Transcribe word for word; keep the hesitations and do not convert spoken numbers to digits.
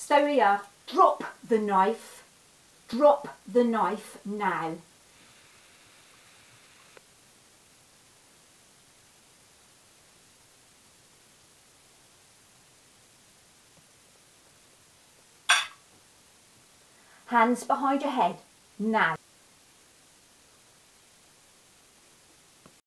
So here, drop the knife, drop the knife now. Hands behind your head, now.